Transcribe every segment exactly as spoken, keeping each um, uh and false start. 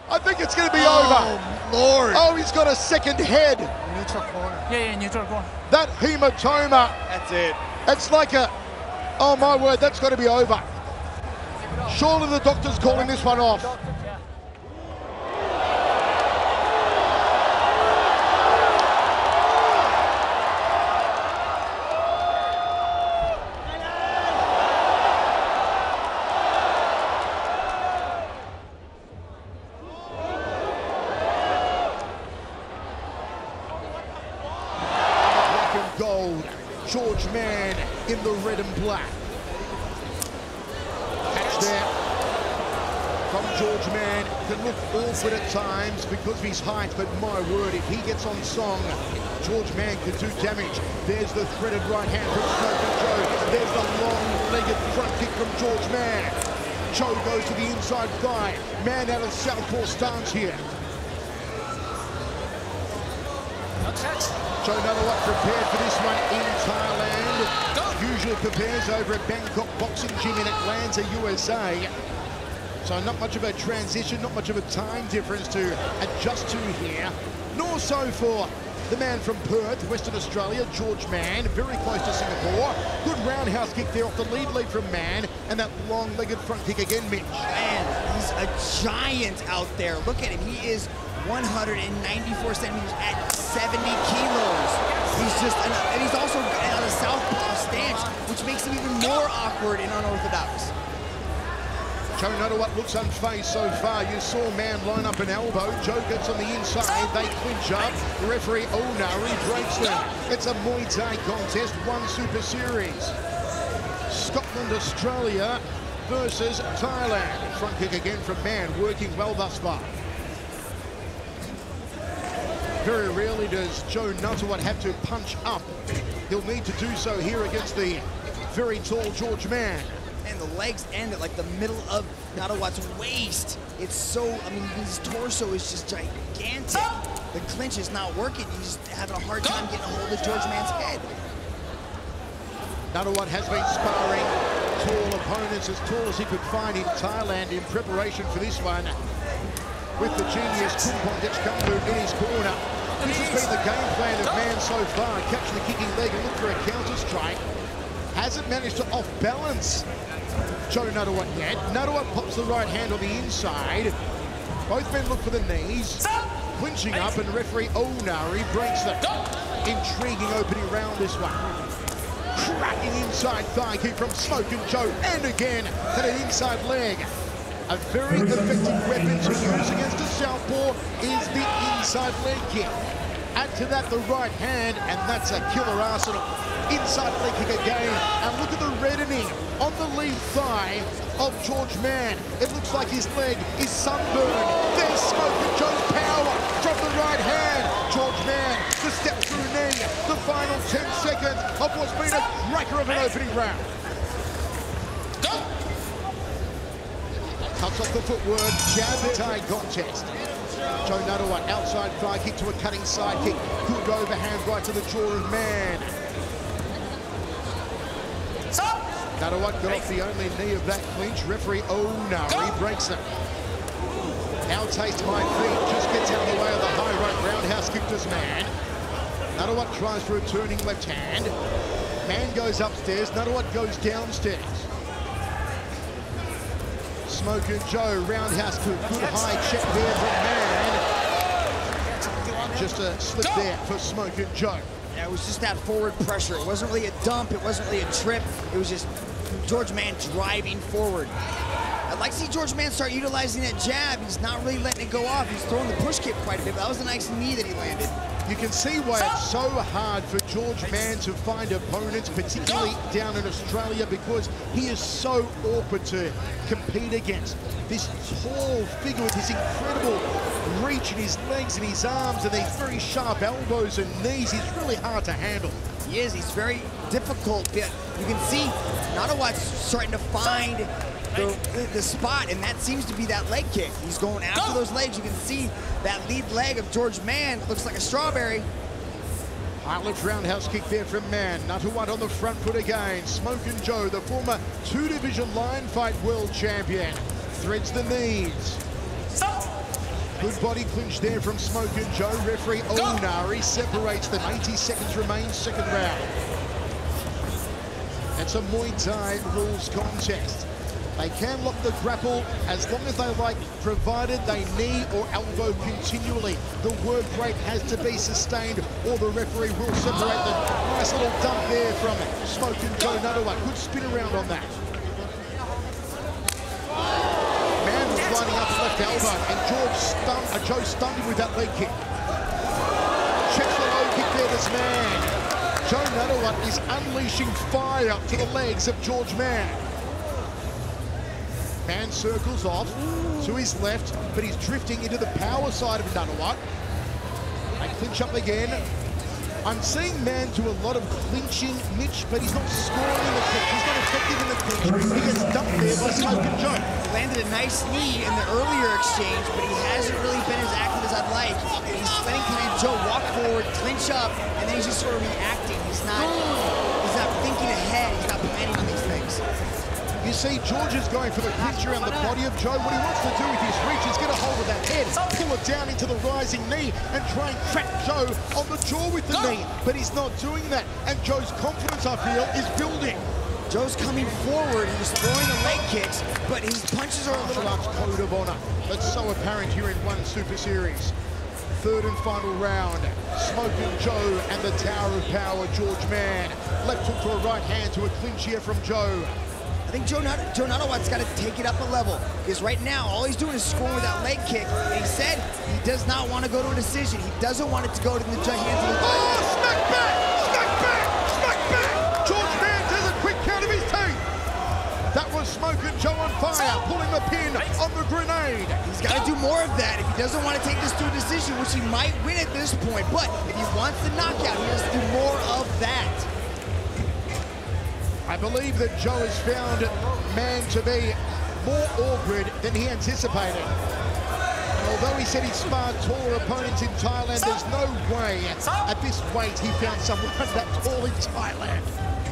I think it's going to be oh, over. Lord. Oh, he's got a second head. Neutral corner. Yeah, yeah, neutral corner. That hematoma. That's it. It's like a, oh my word, that's got to be over. Surely the doctor's calling this one off. Gold, George Mann in the red and black. Catch there from George Mann. Can look awkward at times because of his height, but my word, if he gets on song, George Mann can do damage. There's the threaded right hand from Smokin Joe. There's the long-legged front kick from George Mann. Joe goes to the inside thigh. Mann out of southpaw stance here. Jo Nattawut prepared for this one in Thailand. Usually prepares over at Bangkok Boxing Gym in Atlanta, U S A. So not much of a transition, not much of a time difference to adjust to here. Nor so for the man from Perth, Western Australia, George Mann, very close to Singapore. Good roundhouse kick there off the lead leg from Mann, and that long-legged front kick again, Mitch. Man, he's a giant out there. Look at him. He is one hundred ninety-four centimeters at seventy kilos. He's just, and he's also on a southpaw stance, which makes him even more awkward and unorthodox. Jo Nattawut looks unfazed so far. You saw Mann line up an elbow. Joe gets on the inside. They clinch up. The referee Onari breaks them. It's a Muay Thai contest, one Super Series. Scotland, Australia versus Thailand. Front kick again from Mann, working well thus far. Very rarely does Jo Nattawut have to punch up. He'll need to do so here against the very tall George Mann. And the legs end at like the middle of Nattawut's waist. It's so, I mean, his torso is just gigantic. The clinch is not working. He's having a hard time getting a hold of George Mann's head. Nattawut has been sparring tall opponents, as tall as he could find in Thailand in preparation for this one. With the genius Kumpondich Kambu in his corner. This has been the game plan of Mann so far. Catch the kicking leg and look for a counter strike. Hasn't managed to off-balance Jo Nattawut yet. Nattawut pops the right hand on the inside. Both men look for the knees. Clinching up, and referee Onari breaks them. Intriguing opening round, this one. Cracking inside thigh kick from Smokin Joe. And again, to the inside leg. A very effective weapon to use against a southpaw is the inside leg kick. Add to that the right hand, and that's a killer arsenal. Inside leg kick again, and look at the reddening on the lead thigh of George Mann. It looks like his leg is sunburned. There's Smokin Joe's power from the right hand. George Mann, the step through knee, the final ten seconds of what's been a cracker of an opening round. Cuts off the footwork, jab and tie contest. Jo Nattawut, outside thigh kick to a cutting side kick. Good overhand right to the jaw of Mann. Nattawut got off the only knee of that clinch. Referee Onari breaks them. Now taste my feet, just gets out of the way of the high right roundhouse kick to Mann. Nattawut tries for a turning left hand. Mann goes upstairs, Nattawut goes downstairs. Smokin Joe, roundhouse kick, good high check there from Mann. Just a slip there for Smokin Joe. Yeah, it was just that forward pressure. It wasn't really a dump, it wasn't really a trip. It was just George Mann driving forward. I'd like to see George Mann start utilizing that jab. He's not really letting it go off. He's throwing the push kick quite a bit, but that was a nice knee that he landed. You can see why it's so hard for George Mann to find opponents, particularly down in Australia, because he is so awkward to compete against. This tall figure with this incredible reach in his legs and his arms and these very sharp elbows and knees. He's really hard to handle. He is. He's very difficult. But you can see Nattawut's starting to find the, the spot, and that seems to be that leg kick. He's going after those legs. You can see that lead leg of George Mann looks like a strawberry. High left roundhouse kick there from Mann. Nattawut on the front foot again. Smokin Joe, the former two-division line fight world champion, threads the knees. Good body clinch there from Smokin. Jo. Referee Onari separates them. eighty seconds remain, second round. It's a Muay Thai rules contest. They can lock the grapple as long as they like, provided they knee or elbow continually. The work rate has to be sustained or the referee will separate them. Nice little dump there from Smokin Jo Nattawut. Good spin around on that. Man was lining up the left elbow and George stunned, uh, Jo stunned him with that leg kick. Checks the low kick there, this man. Jo Nattawut is unleashing fire to the legs of George Mann. Man circles off to his left, but he's drifting into the power side of Nattawut. They clinch up again. I'm seeing Man do a lot of clinching, Mitch, but he's not scoring in the clinch. He's not effective in the clinch. He gets dumped there by Smokin Jo. He landed a nice knee in the earlier exchange, but he hasn't really been as active as I'd like. He's letting kind of Jo walk forward, clinch up, and then he's just sort of reacting. He's not, he's not thinking ahead. He's not planning on these things. You see, George is going for the clinch around the body of Jo. What he wants to do with his reach is get a hold of that head, pull it down into the rising knee, and try and crack Jo on the jaw with the knee. But he's not doing that, and Jo's confidence, I feel, is building. Jo's coming forward, he's throwing the leg kicks, but his punches are a little... Martial arts code of honor. That's so apparent here in one Super Series. Third and final round. Smokin Jo and the Tower of Power, George Mann. Left hook to a right hand to a clinch here from Jo. I think Jo Nattawut's got to take it up a level, because right now all he's doing is scoring with that leg kick, and he said he does not want to go to a decision. He doesn't want it to go to the hands of the... Oh, smack back! Smack back! Smack back! George Mann does a quick count of his teeth. That was Smokin Jo on fire, pulling the pin on the grenade. He's got to do more of that if he doesn't want to take this to a decision, which he might win at this point, but if he wants the knockout, he has to do more of that. I believe that Jo has found Man to be more awkward than he anticipated. And although he said he sparred taller opponents in Thailand, there's no way at this weight he found someone that tall in Thailand.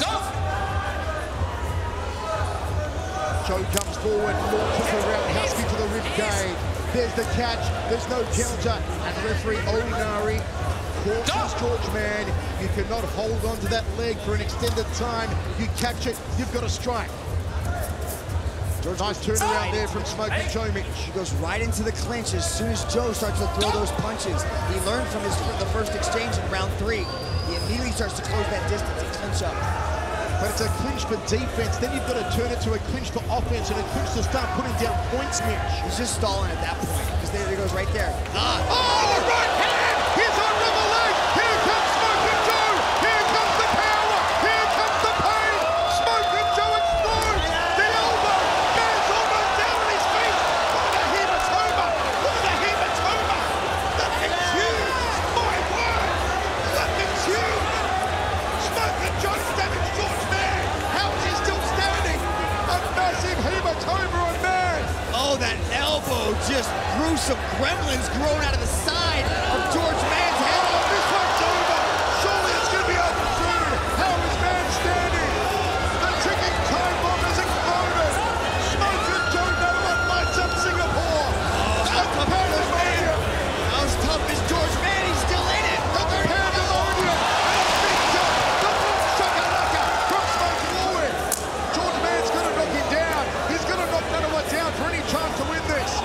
Jo comes forward, launches the roundhouse kick to the ribcage. There's the catch, there's no counter, and referee Onari cautions George Mann. You cannot hold on to that leg for an extended time. You catch it, you've got to strike. George nice turnaround there from Smokin Jo, Mitch. He goes right into the clinch as soon as Jo starts to throw those punches. He learned from his the first exchange in round three. He immediately starts to close that distance and clinch up. But it's a clinch for defense, then you've got to turn it to a clinch for offense and a clinch to start putting down points, Mitch. He's just stalling at that point, because there he goes right there. Ah. Oh, the right hand! He's on double leg! Here comes Smokin Jo! Here comes the power! Here comes the pain! Smokin Jo explodes! The elbow! Man's almost down on his feet! Look at the hematoma! Look at the hematoma! That thing's huge! My word! That thing's huge! Smokin Jo damaged George Mann! How is he still standing? A massive hematoma on Man! Oh, that elbow just grew some gremlins growing out of the side of George Mann's head. Oh, this one's over! Surely it's going to be over soon! How is Man standing? The ticking time bomb has exploded! Smokin Jo Nattawut lights up Singapore! Oh, how tough is George Mann? How tough is George Mann? He's still in it! The pandemonium! And a big jump! The boom shakalaka from Smokin Lord! George Mann's going to knock him down! He's going to knock Nattawut down for any chance to win this!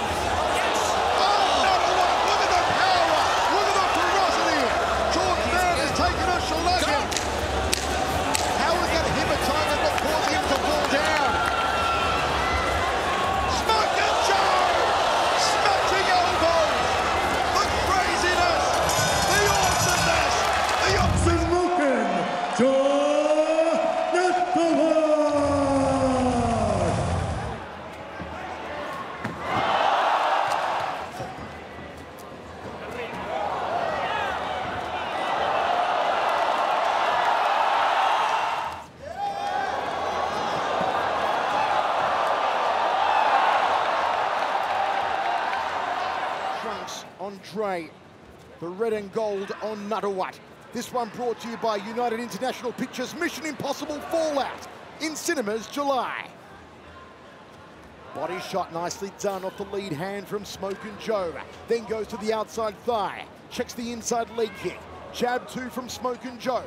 On Dre, the red and gold on Nattawut. This one brought to you by United International Pictures' Mission Impossible Fallout in cinemas July. Body shot nicely done off the lead hand from Smokin' Jo. Then goes to the outside thigh. Checks the inside leg kick. Jab two from Smokin' Jo.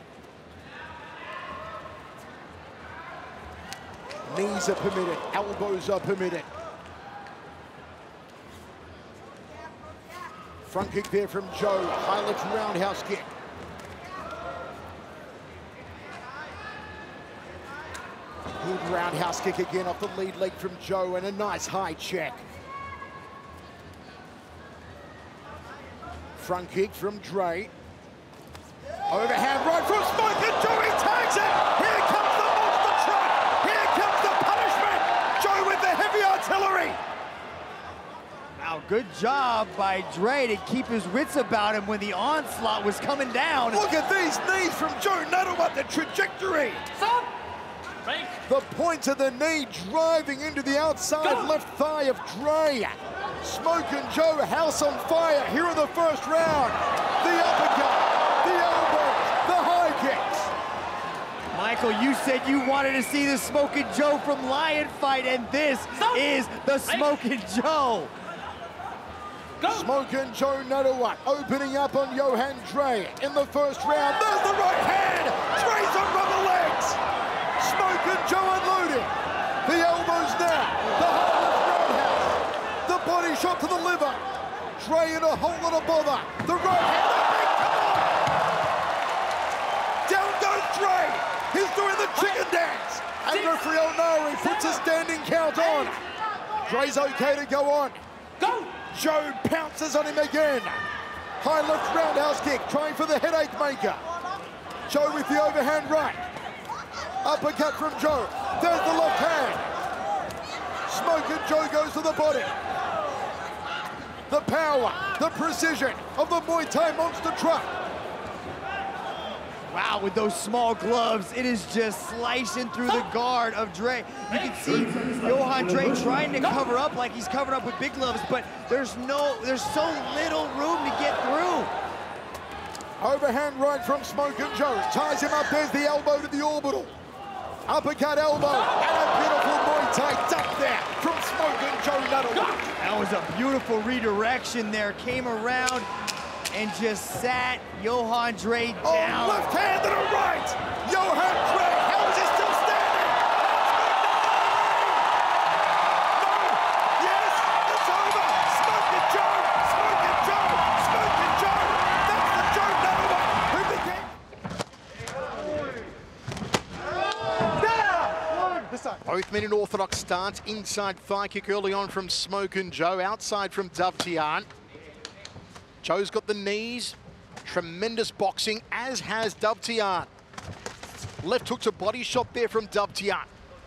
Knees are permitted, elbows are permitted. Front kick there from Jo, high left roundhouse kick. Good roundhouse kick again off the lead leg from Jo, and a nice high check. Front kick from Dre. Overhand right from Smokin' Jo, he tags it! Here comes the monster truck! Here comes the punishment! Jo with the heavy artillery! Wow, good job by Dre to keep his wits about him when the onslaught was coming down. Look at these knees from Jo Nattawut, the trajectory! Stop! Break. The point of the knee driving into the outside Go. left thigh of Dre. Smokin' Jo, house on fire here in the first round. The uppercut, the elbows, the high kicks. Michael, you said you wanted to see the Smokin' Jo from Lion fight, and this Stop. is the Smokin' Jo. Go. Smokin' Jo Nattawut opening up on Johan Dre in the first round. There's the right hand. Dre's on rubber legs. Smokin' Jo unloading. The elbows now. The high left roundhouse. The body shot to the liver. Dre in a whole lot of bother. The right hand. The big, come on. Down goes Dre. He's doing the chicken dance. And referee O'Nari puts a standing count on. Dre's okay to go on. Go. Jo pounces on him again. High left roundhouse kick, trying for the headache maker. Jo with the overhand right. Uppercut from Jo. There's the left hand. Smokin' Jo goes to the body. The power, the precision of the Muay Thai monster truck. Wow, with those small gloves, it is just slicing through the guard of Dre. You can see Johan Dre trying to cover up like he's covered up with big gloves, but there's no, there's so little room to get through. Overhand right from Smokin' Jo. Ties him up, there's the elbow to the orbital. Uppercut elbow, and a beautiful Muay Thai duck there from Smokin' Jo Nattawut. That was a beautiful redirection there. Came around and just sat Johan Dre down. Oh, left hand and a right. Johan Dre, how is he still standing? No, yes, it's over. Smokin' Jo, Smokin' Jo, Smokin' Jo. That's the Jo Nattawut who became... Both men in orthodox stance. Inside thigh kick early on from Smokin' Jo. Outside from Dovtian. Jo's got the knees. Tremendous boxing, as has Dovtian. Left hook to body shot there from Dovtian.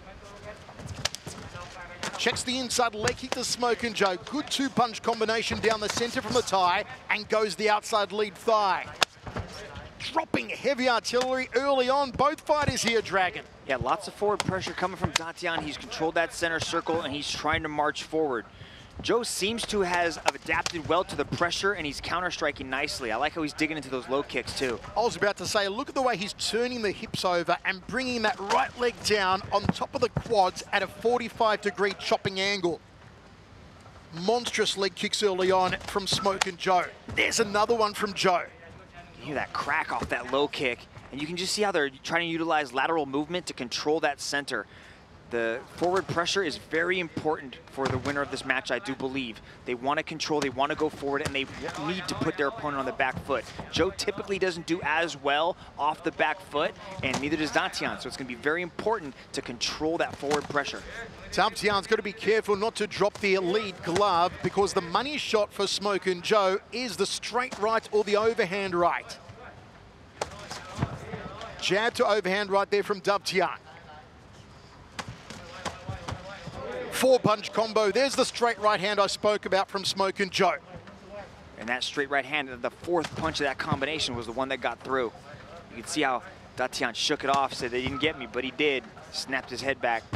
Checks the inside leg kick to Smokin' Jo. Good two-punch combination down the center from the tie, and goes the outside lead thigh. Dropping heavy artillery early on. Both fighters here, Dragon. Yeah, lots of forward pressure coming from Dovtian. He's controlled that center circle, and he's trying to march forward. Jo seems to has adapted well to the pressure, and he's counter-striking nicely. I like how he's digging into those low kicks, too. I was about to say, look at the way he's turning the hips over and bringing that right leg down on top of the quads at a forty-five degree chopping angle. Monstrous leg kicks early on from Smokin' Jo. There's another one from Jo. You hear that crack off that low kick, and you can just see how they're trying to utilize lateral movement to control that center. The forward pressure is very important for the winner of this match, I do believe. They want to control, they want to go forward, and they need to put their opponent on the back foot. Jo typically doesn't do as well off the back foot, and neither does Dovtian, so it's going to be very important to control that forward pressure. Dovtian's got to be careful not to drop the lead glove, because the money shot for Smokin' Jo is the straight right or the overhand right. Jab to overhand right there from Dovtian. Four-punch combo. There's the straight right hand I spoke about from Smokin' Jo. And that straight right hand, the fourth punch of that combination was the one that got through. You can see how Dovtian shook it off, said they didn't get me, but he did. Snapped his head back.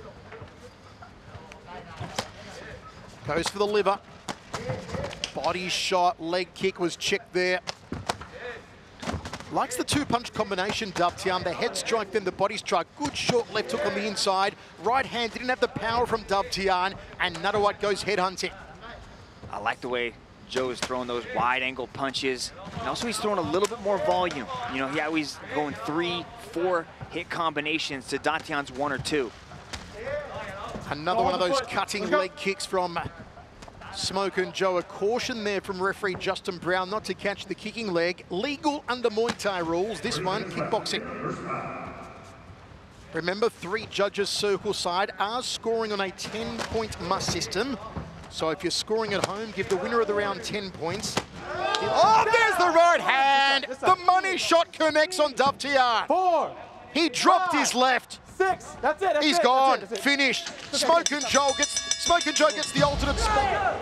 Goes for the liver. Body shot, leg kick was checked there. Likes the two-punch combination, Dubtian. The head strike, then the body strike. Good short left hook on the inside. Right hand didn't have the power from Dubtian, and Nattawut goes headhunting. I like the way Jo is throwing those wide-angle punches, and also he's throwing a little bit more volume. You know, he always going three, four hit combinations to Datian's one or two. Another one of those cutting leg kicks from Smokin Jo. A caution there from referee Justin Brown not to catch the kicking leg. Legal under Muay Thai rules. This one, kickboxing. Remember, three judges circle side are scoring on a ten-point must system. So if you're scoring at home, give the winner of the round ten points. Oh, there's the right hand. The money shot connects on Dubtian. Four. He dropped his left. Six. That's it. That's He's it, gone. that's it, that's it. Finished. Smokin Jo gets Smokin Jo gets the alternate spot.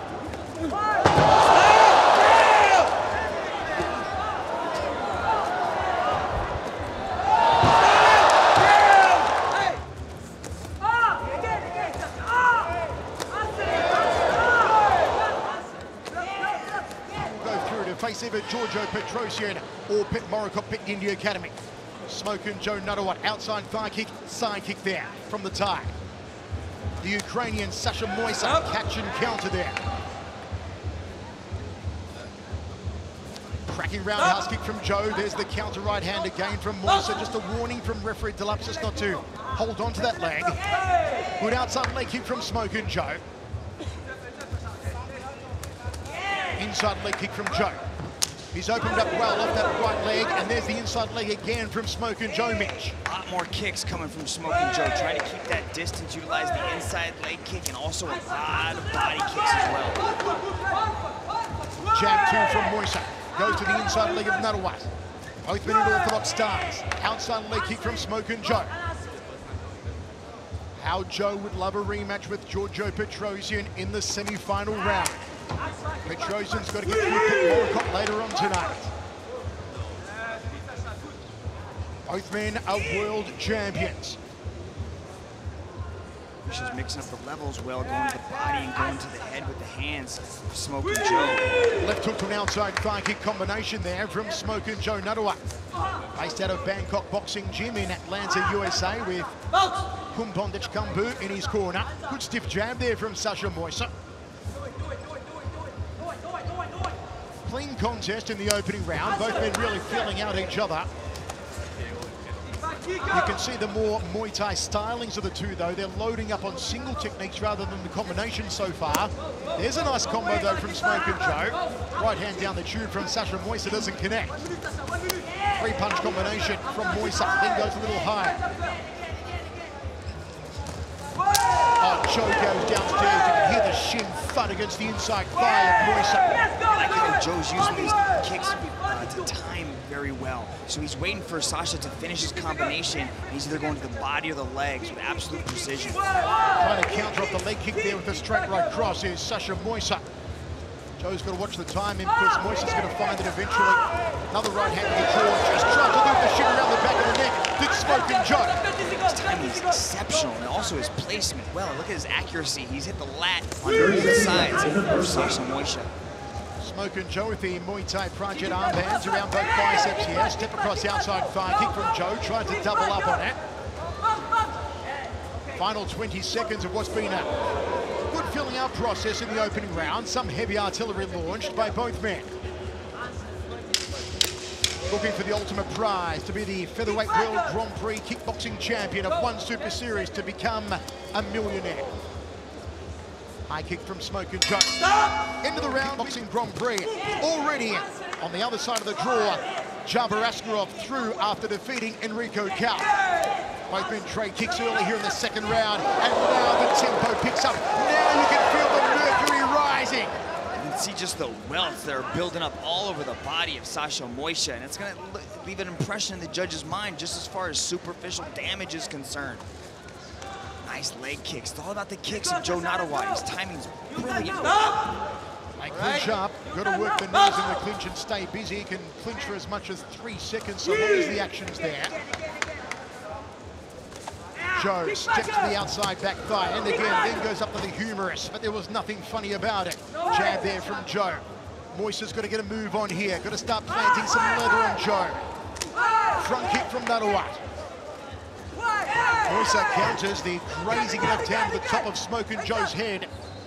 Face either Giorgio Petrosian or Pet Morikop Pit India Academy. Smokin Jo Nattawut, outside thigh kick, side kick there from the tie. The Ukrainian Sasha Moisa, catch and counter there. Cracking roundhouse kick from Jo. There's the counter right hand again from Moisa. Just a warning from referee Delapsis not to hold on to that leg. Good outside leg kick from Smokin Jo. Inside leg kick from Jo. He's opened up well off that right leg, and there's the inside leg again from Smokin Jo, Mitch. A lot more kicks coming from Smokin Jo, trying to keep that distance, utilize the inside leg kick, and also a lot of body kicks as well. Jab two from Moisa. Goes to the inside leg of Nattawut. Both men in orthodox stance. Outside leg kick from Smokin Jo. How Jo would love a rematch with Giorgio Petrosian in the semi-final round. Petrosian's got to get through Pit Morikop later on tonight. Both men are world champions. She's mixing up the levels well, going to the body and going to the head with the hands. Smokin Jo. Left hook to an outside thigh kick combination there from Smokin Jo Nattawut. Based out of Bangkok Boxing Gym in Atlanta, U S A, with Kumpondich Kambu in his corner. Good stiff jab there from Sasha Moisa. Clean contest in the opening round. Both men really feeling out each other. You can see the more Muay Thai stylings of the two, though. They're loading up on single techniques rather than the combination so far. There's a nice combo, though, from Smokin Jo. Right hand down the tube from Sasha Moisa doesn't connect. Three punch combination from Moisa, then goes a little higher. Oh, Jo goes downstairs. You can hear the shin thud against the inside thigh of Moisa. I like how Joe's using these kicks uh, to time very well. So he's waiting for Sasha to finish his combination, and he's either going to the body or the legs with absolute precision. Trying to counter off the leg kick there with a straight right cross is Sasha Moisa. Joe's got to watch the timing because Moisa's going to find it eventually. Another right hand to the jaw. Just trying to loop the shin around the back of the neck. Did Smokin Jo. His timing is exceptional, and also his placement. Well, look at his accuracy. He's hit the lat on both sides of Sasha Moisa. Smokin Jo with the Muay Thai project armbands around both biceps here. Step across the outside thigh kick from Jo. Tried to double up on it. Final twenty seconds of what's been a good filling out process in the opening round. Some heavy artillery launched by both men. Looking for the ultimate prize to be the Featherweight World Grand Prix kickboxing champion of one Super Series to become a millionaire. High kick from Smokin Jo. Into the round, boxing Grand Prix. Already on the other side of the draw, Jabbar Askarov through after defeating Enrico Cal. Both men trade kicks early here in the second round, and now the tempo picks up. Now you can feel the mercury rising. You can see just the welts that are building up all over the body of Sasha Moisa, and it's going to leave an impression in the judge's mind just as far as superficial damage is concerned. Nice leg kicks. It's all about the kicks of Jo Nattawut. His timing's brilliant. They clinch up. You've got to work the knees in the clinch and stay busy. You can clinch for as much as three seconds so long as the action's there. Jo steps to the outside back thigh, and again, then goes up to the humerus, but there was nothing funny about it. Jab there from Jo. Moisa's got to get a move on here. Got to start planting some leather on Jo. Front kick from Nattawut. Moisa counters the grazing left hand to the top of Smokin' Joe's head.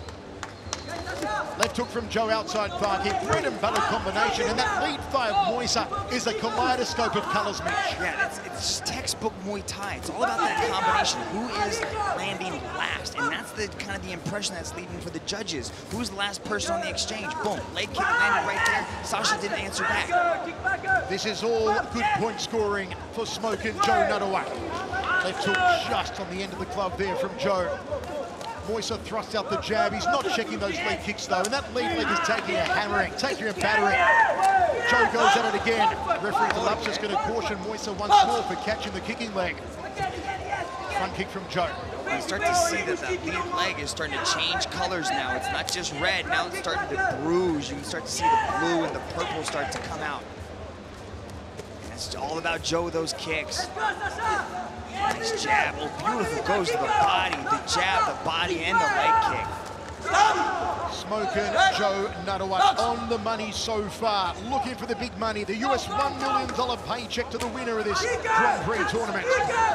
Left hook from Jo outside thigh kick, bread and butter combination, and that lead thigh of Moisa is a kaleidoscope of colours, Mitch. Yeah, it's, it's just textbook Muay Thai. It's all about that combination. Who is landing last? And that's the kind of the impression that's leaving for the judges. Who's the last person on the exchange? Boom, leg kick landed right there. Sasha didn't answer back. This is all good point scoring for Smokin' Jo Nattawut. Left hook just on the end of the glove there from Jo. Moisa thrusts out the jab. He's not checking those leg kicks though, and that lead leg is taking a hammering, taking a battering. Jo goes at it again. Referee Delap's just going to caution Moisa once more for catching the kicking leg. Front kick from Jo. You start to see that that lead leg is starting to change colors now. It's not just red, now it's starting to bruise. You can start to see the blue and the purple start to come out. And it's all about Jo with those kicks. Nice jab, oh beautiful, goes to the body, the jab, the body, and the leg kick. Smokin' Jo Nattawut on the money so far, looking for the big money, the U S one million dollar paycheck to the winner of this Grand Prix tournament.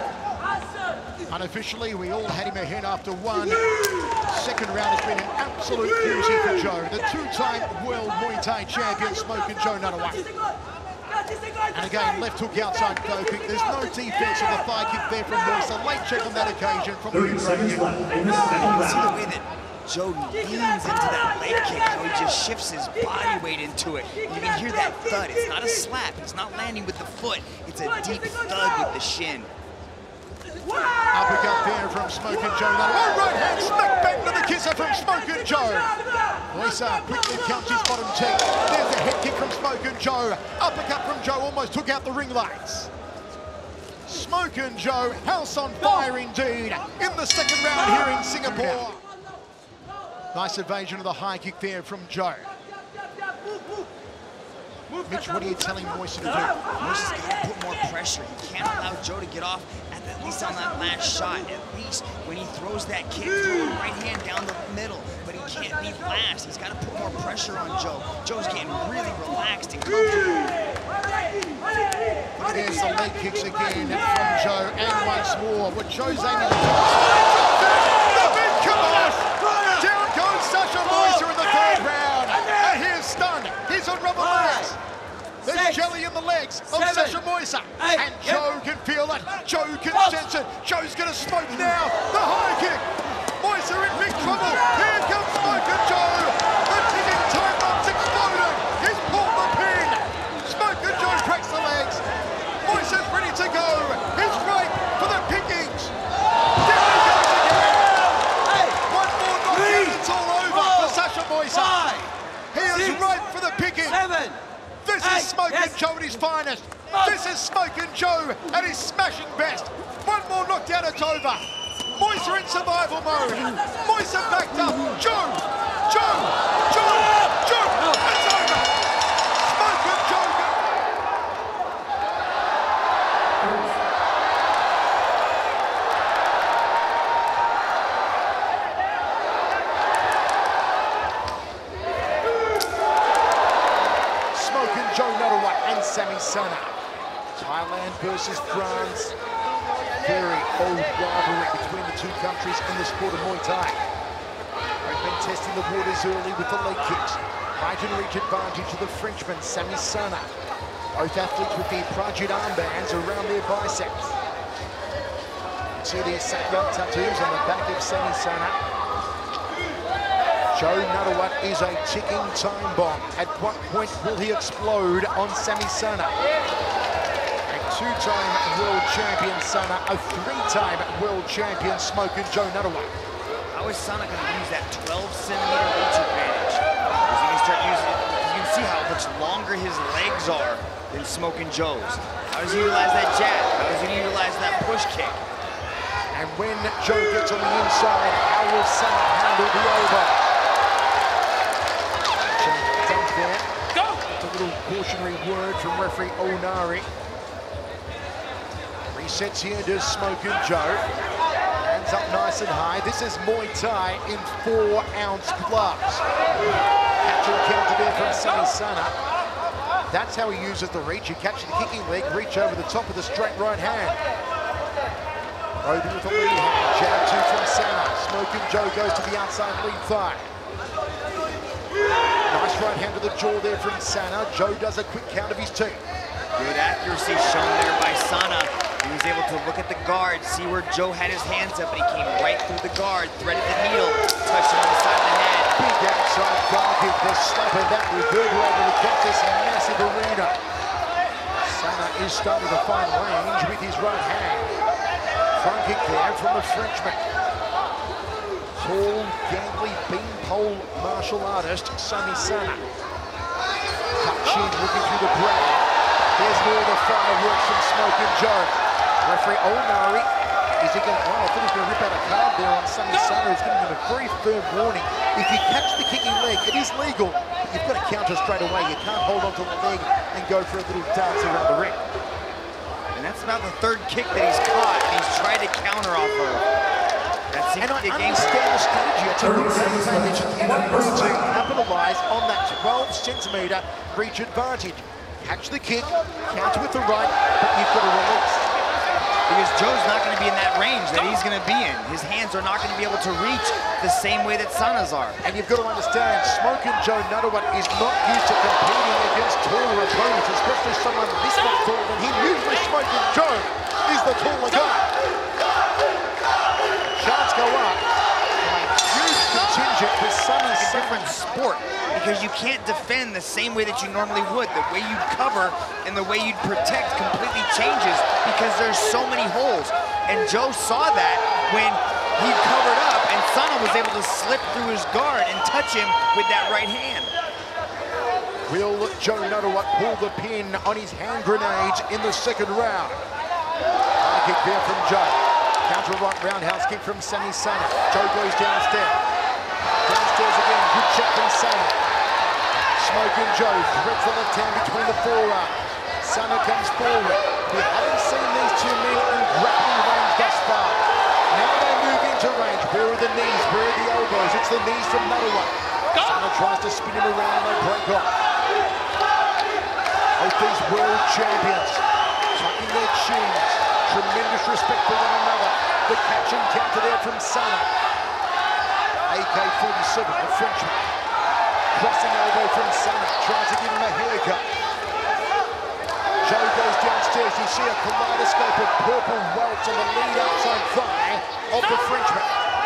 Unofficially, we all had him ahead after one. Second round has been an absolute beauty for Jo, the two-time world Muay Thai champion, Smokin' Jo Nattawut. And again, left hook outside go kick. There's no defense of the thigh kick there from Moisa. Late check on that occasion from the You can see the way that Jo leans into that leg kick, how he just shifts his body weight into it. You can hear that thud. It's not a slap. It's not landing with the foot. It's a deep thud with the shin. Uppercut there from Smokin' Jo Nattawut. Oh, right hand smack bang to the kisser from Smokin' Jo. Moisa quickly counts his bottom teeth. There's a head kick from Smokin' Jo. Uppercut from Jo almost took out the ring lights. Smokin' Jo, house on fire indeed in the second round here in Singapore. Nice evasion of the high kick there from Jo. Mitch, what are you telling Moisa to do? Moisa's got to put more pressure. He can't allow Jo to get off at, the, at least on that last shot. At least when he throws that kick, throw the right hand down the middle. But he can't be last. He's got to put more pressure on Jo. Jo's getting really relaxed and comfortable. There's the leg kicks again from Jo, and once more. What Jo's aiming to do. The big kickoff! Down goes Sasha Moisa in the third round. And here's stunned. He's on rubber legs. There's Six, jelly in the legs of seven, Sasha Moisa. Eight, and Jo yep. can feel it. Jo can oh. sense it. Jo's going to smoke now. The high kick. Moisa in big trouble. Here comes Smokin' Jo. The ticking time bomb's exploding. He's pulled the pin. Smokin' Jo cracks the legs. Moisa's ready to go. He's right for the pickings. There he goes again. Hey. One more knockout. It's all over four, for Sasha Moisa. Five, he is six, right for the pickings. Seven. This Eight, is Smokin' yes. Jo at his finest. This is Smokin' Jo at his smashing best. One more knockdown, it's over. Moisa in survival mode. Moisa backed up. Jo, Jo, Jo, Jo. It's over. Smokin' Jo. Jo Nattawut and Sami Sana. Thailand versus France. Very old rivalry between the two countries in the sport of Muay Thai. They've been testing the waters early with the leg kicks. Height and reach advantage to the Frenchman, Sami Sana. Both athletes with the Prajit armbands around their biceps. You can see the Sakyong tattoos on the back of Sami Sana. Jo Nattawut is a ticking time bomb. At what point will he explode on Sami Sana? A two-time world champion Sana, a three-time world champion Smokin' Jo Nattawut. How is Sana going to use that twelve centimeter reach advantage? He's going to start using it. You can see how much longer his legs are than Smokin' Jo's. How does he utilize that jab? How does he utilize that push kick? And when Jo gets on the inside, how will Sana handle the over? Go! It's a little cautionary word from referee Onari. Resets here to Smokin' Jo. Hands up nice and high. This is Muay Thai in four ounce gloves. Catch and counter there from Sami Sana. That's how he uses the reach. He catches the kicking leg, reach over the top of the straight right hand. Open with a lead hand, jab two from Sana. Smokin Jo goes to the outside lead thigh. Nice right hand to the jaw there from Sana. Jo does a quick count of his teeth. Good accuracy shown there by Sana. He was able to look at the guard, see where Jo had his hands up, and he came right through the guard, threaded the needle, touched him on the side of the head. Big outside guard kick, the slap of that reverberated across this massive arena. Sana is starting to find range with his right hand. Front kick there from the Frenchman. Tall, gangly, beanpole martial artist, Sami Sana. Touch in, looking through the brow. There's more of the fireworks from Smokin Jo. Referee Olnari, is he going to, oh, I thought he was going to rip out a card there on Sami Sana. He's giving him a very firm warning. If you catch the kicking leg, it is legal, but you've got to counter straight away. You can't hold onto the leg and go for a little dance around the ring. And that's about the third kick that he's caught, and he's tried to counter off of. That seems And to be I a game. understand the strategy. I tell you, you need to capitalise on that twelve centimetre reach advantage. Catch the kick, counter with the right, but you've got to release. Because Joe's not going to be in that range that he's going to be in. His hands are not going to be able to reach the same way that Sana's are. And you've got to understand, Smokin Jo Nattawut is not used to competing against taller opponents, especially someone this much taller than him. Usually Smokin Jo is the taller guy. Shots go up. Huge contingent for Sami It's a Sana. different sport because you can't defend the same way that you normally would. The way you'd cover and the way you'd protect completely changes because there's so many holes. And Joe saw that when he covered up and Sana was able to slip through his guard and touch him with that right hand. Will Jo Nattawut pull the pin on his hand grenades in the second round? High kick there from Jo. Counter right roundhouse kick from Sami Sana. Jo goes downstairs. Downstairs again, good check from Sana. Smokin Jo threads the left hand between the forearm. Sana comes forward. We haven't seen these two men in grappling range thus far. Now they move into range. Where are the knees? Where are the elbows? It's the knees from Nattawut. Sana tries to spin him around and they break off. Both these world champions tucking their chins. Tremendous respect for one another. The catch and counter there from Sana. A K forty-seven, the Frenchman. Crossing elbow from Sana. Tries to give him a haircut. Jo goes downstairs. You see a kaleidoscope of purple welts on the lead outside thigh of the Frenchman.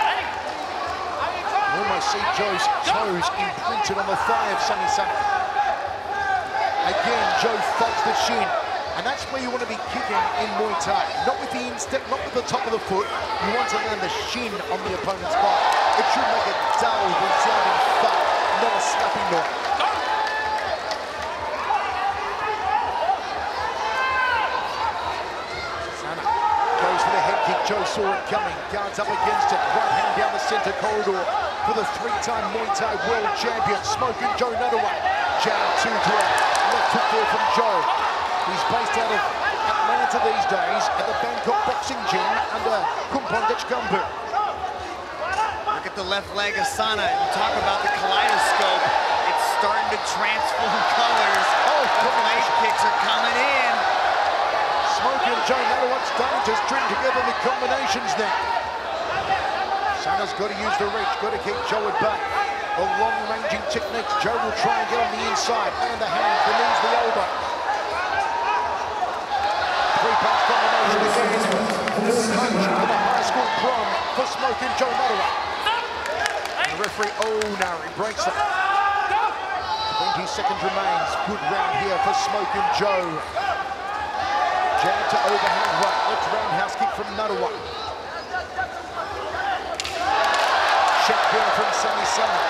You almost see Joe's toes imprinted on the thigh of Sami Sana. Again, Jo thuds the shin. And that's where you want to be kicking in Muay Thai. Not with the instep, not with the top of the foot. You want to land the shin on the opponent's body. It should make a dull, resounding thud, not a slapping noise. Sana goes for the head kick. Jo saw it coming. Guards up against it. Right hand down the center corridor for the three-time Muay Thai world champion, Smokin Jo Nattawut. Jab two to a left hook there from Jo. He's based out of Atlanta these days at the Bangkok Boxing Gym under Kumpondich Gumbu. Look at the left leg of Sana. You talk about the kaleidoscope. It's starting to transform colors. Oh, the leg kicks are coming in. Smokin Jo Nattawut starting to string together the combinations now. Sana's got to use the reach, got to keep Jo at bay. The long-ranging techniques. Jo will try and get on the inside, and the hands, the knees, the elbow. Three-punch combination again. Punch for the high school prom for Smokin Jo Nattawut. And referee Olnari breaks it. twenty seconds remains. Good round here for Smokin Jo. Jab to overhand right. Left roundhouse kick from Nattawut. Shot there from Sami Sana.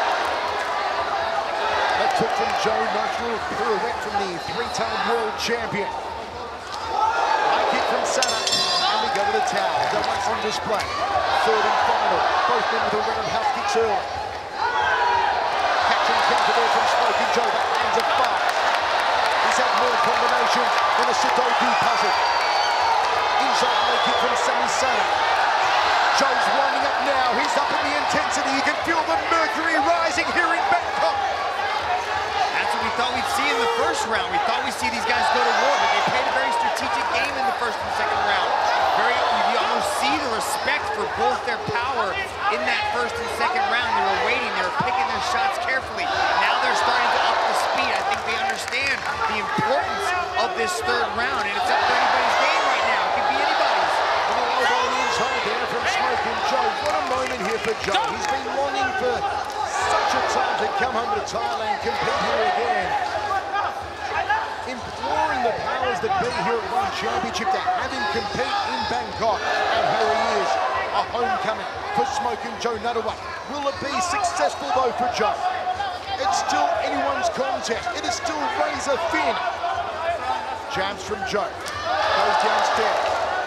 Left hook from Jo. Nice little pirouette from the three-time world champion. High kick from Sana. And we go to the towel. The one's on display. Third and final. Both men with a roundhouse kicks early. Catch and counter there from Smokin Jo. The hands are fast. He's had more combinations than a Sudoku puzzle. Inside leg kick from Sami Sana. Joe's winding up now. He's up in the intensity. You can feel the mercury rising here in Bangkok. That's what we thought we'd see in the first round. We thought we'd see these guys go to war, but they played a very strategic game in the first and second round. Very, you almost see the respect for both their power in that first and second round. They were waiting, they were picking their shots carefully. Now they're starting to up the speed. I think they understand the importance of this third round, and it's up for anybody's game right now. It could be anybody's. A little elbow inside there from Smokin Jo. What a moment here for Jo. He's been longing for such a time to come home to Thailand, compete here again. Imploring the powers that be here at One Championship to have him compete in Bangkok. And here he is, a homecoming for Smokin Jo Nattawut. Will it be successful though for Jo? It's still anyone's contest. It is still razor thin. Jabs from Jo. Goes downstairs.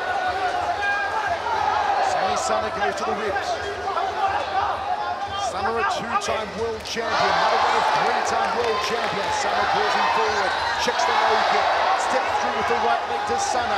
Sammy Sana goes to the ribs. Sana a two-time world champion. Nattawut a three-time world champion. Sana pulls him forward. Checks the low kick. Steps through with the right leg to Sana.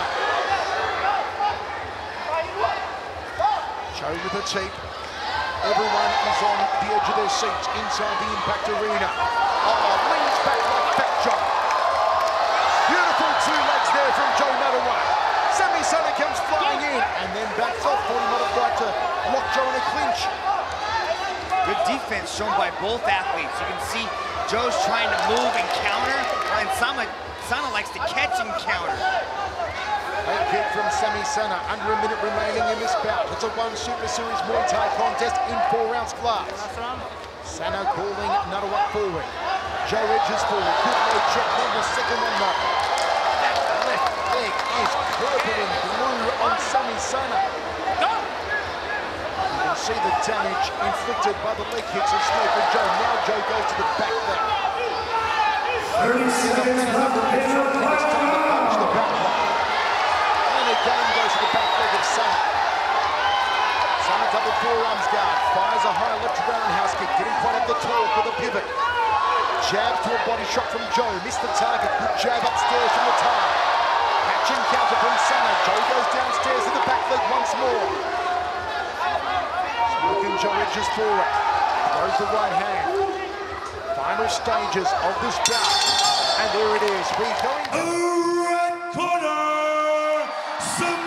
Jo with a teep. Everyone is on the edge of their seats inside the Impact Arena. Oh, leans back like fat Joe. Beautiful two legs there from Jo Nattawut. Sammy Sana comes flying in and then backs off. Thought he might have tried to lock Jo in a clinch. Good defense shown by both athletes. You can see Joe's trying to move and counter, and Sana, Sana likes to catch and counter. Leg kick from Sammy Sana, under a minute remaining in this bout. It's a one Super Series Muay Thai contest in four ounce class. Sana calling Nattawut forward. Jo edges forward, good leg check on the second one though. That left leg is purple and blue on Sammy Sana. You can see the damage inflicted by the leg kicks of Smokin Jo. Now Jo goes to the back leg. thirty seconds left to hit your fight. It's time to punch the back leg. Again goes to the back leg of Sana. Sana double forearms guard, fires a high left roundhouse kick, getting quite up the torque with a pivot. Jab to a body shot from Jo, missed the target, good jab upstairs from the tie. Catch and counter from Sana. Jo goes downstairs to the back leg once more. Smokin Jo edges forward, throws the right hand. Final stages of this bout, and there it is. We're going to... Red corner! Some